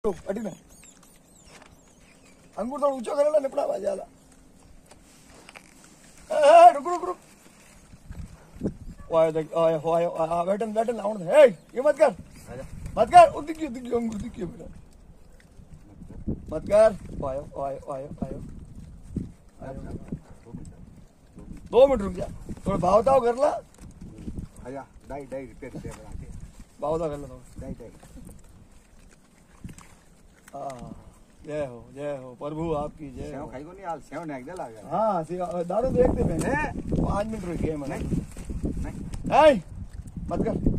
अटी में अंगूर थोड़ा ऊंचा करेला निपड़ा बाजे आला रुक रुक रुक वाय देख आय होय बैठन बैठन आउन हे ये मत कर दिखियो दिखियो अंगूर दिखियो बेटा मत कर आयो आयो आयो आयो 2 मिनट रुक जा थोड़ा भावताव कर ला आया डाई डाई रिपेयर बना के भावताव कर ला डाई डाई जय हो प्रभु आपकी जय सेव खाई को नहीं हाल सेव ने एकदम लागे हां दारू देखते पहले 5 मिनट रुक गए मैं नहीं नहीं मत कर